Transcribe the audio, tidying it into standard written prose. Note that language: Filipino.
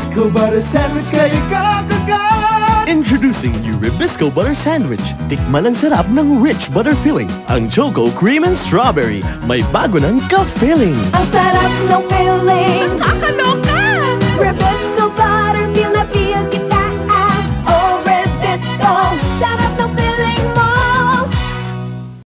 Rebisco butter sandwich kayo kakagat! Introducing new Rebisco butter sandwich. Tikman ang sarap ng rich butter filling. Ang choco, cream, and strawberry. May bago ng ka-filling. Ang sarap ng feeling. Nakakaloka!